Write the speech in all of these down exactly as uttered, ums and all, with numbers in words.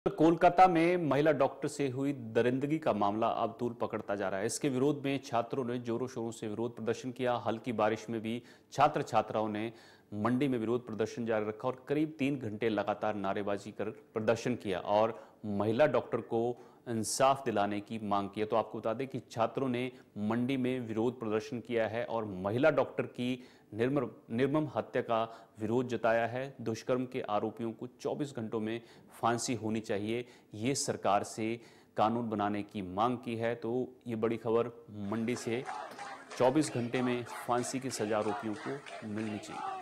कोलकाता में महिला डॉक्टर से हुई दरिंदगी का मामला अब तूल पकड़ता जा रहा है। इसके विरोध में छात्रों ने जोरों शोरों से विरोध प्रदर्शन किया। हल्की बारिश में भी छात्र छात्राओं ने मंडी में विरोध प्रदर्शन जारी रखा और करीब तीन घंटे लगातार नारेबाजी कर प्रदर्शन किया और महिला डॉक्टर को इंसाफ दिलाने की मांग की। तो आपको बता दें कि छात्रों ने मंडी में विरोध प्रदर्शन किया है और महिला डॉक्टर की निर्मम निर्मम हत्या का विरोध जताया है। दुष्कर्म के आरोपियों को चौबीस घंटों में फांसी होनी चाहिए, ये सरकार से कानून बनाने की मांग की है। तो ये बड़ी खबर मंडी से, चौबीस घंटे में फांसी की सजा आरोपियों को मिलनी चाहिए।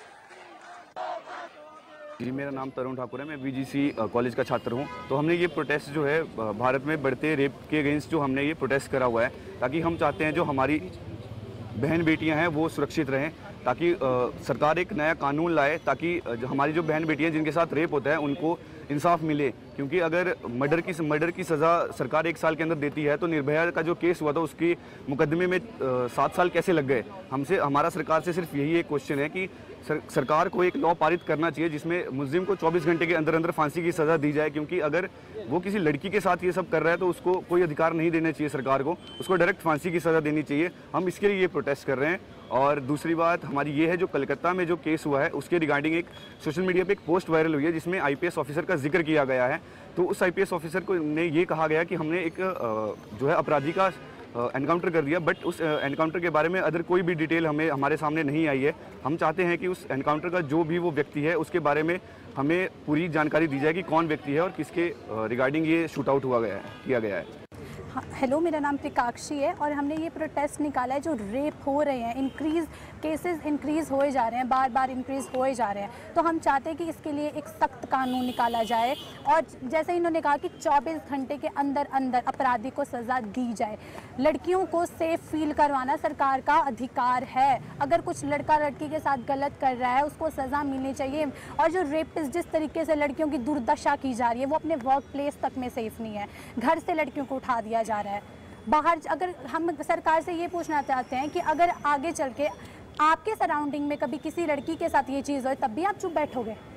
जी, मेरा नाम तरुण ठाकुर है। मैं वीजीसी कॉलेज का छात्र हूं। तो हमने ये प्रोटेस्ट जो है भारत में बढ़ते रेप के अगेंस्ट जो हमने ये प्रोटेस्ट करा हुआ है, ताकि हम चाहते हैं जो हमारी बहन बेटियां हैं वो सुरक्षित रहें, ताकि आ, सरकार एक नया कानून लाए ताकि जो हमारी जो बहन बेटियां जिनके साथ रेप होता है उनको इंसाफ मिले। क्योंकि अगर मर्डर की मर्डर की सज़ा सरकार एक साल के अंदर देती है तो निर्भया का जो केस हुआ था उसके मुकदमे में सात साल कैसे लग गए। हमसे हमारा सरकार से सिर्फ यही एक क्वेश्चन है कि सर, सरकार को एक लॉ पारित करना चाहिए जिसमें मुलजिम को चौबीस घंटे के अंदर अंदर फांसी की सज़ा दी जाए। क्योंकि अगर वो किसी लड़की के साथ ये सब कर रहा है तो उसको कोई अधिकार नहीं देना चाहिए सरकार को, उसको डायरेक्ट फांसी की सज़ा देनी चाहिए। हम इसके लिए ये प्रोटेस्ट कर रहे हैं। और दूसरी बात हमारी ये है, जो कलकत्ता में जो केस हुआ है उसके रिगार्डिंग एक सोशल मीडिया पे एक पोस्ट वायरल हुई है जिसमें आईपीएस ऑफिसर का जिक्र किया गया है। तो उस आईपीएस ऑफिसर को ने ये कहा गया कि हमने एक जो है अपराधी का एनकाउंटर कर दिया, बट उस एनकाउंटर के बारे में अदर कोई भी डिटेल हमें हमारे सामने नहीं आई है। हम चाहते हैं कि उस एनकाउंटर का जो भी वो व्यक्ति है उसके बारे में हमें पूरी जानकारी दी जाए कि कौन व्यक्ति है और किसके रिगार्डिंग ये शूट आउट हुआ गया है किया गया है। हेलो, मेरा नाम त्रिकाक्षी है और हमने ये प्रोटेस्ट निकाला है। जो रेप हो रहे हैं, इंक्रीज़ केसेस इंक्रीज़ होए जा रहे हैं, बार बार इंक्रीज़ होए जा रहे हैं। तो हम चाहते हैं कि इसके लिए एक सख्त कानून निकाला जाए और जैसे इन्होंने कहा कि चौबीस घंटे के अंदर अंदर अपराधी को सज़ा दी जाए। लड़कियों को सेफ फील करवाना सरकार का अधिकार है। अगर कुछ लड़का लड़की के साथ गलत कर रहा है उसको सज़ा मिलनी चाहिए। और जो रेपिस्ट जिस तरीके से लड़कियों की दुर्दशा की जा रही है वो अपने वर्क प्लेस तक में सेफ़ नहीं है। घर से लड़कियों को उठा दिया जा रहा है बाहर। अगर हम सरकार से ये पूछना चाहते हैं कि अगर आगे चल के आपके सराउंडिंग में कभी किसी लड़की के साथ ये चीज़ हो तब भी आप चुप बैठोगे?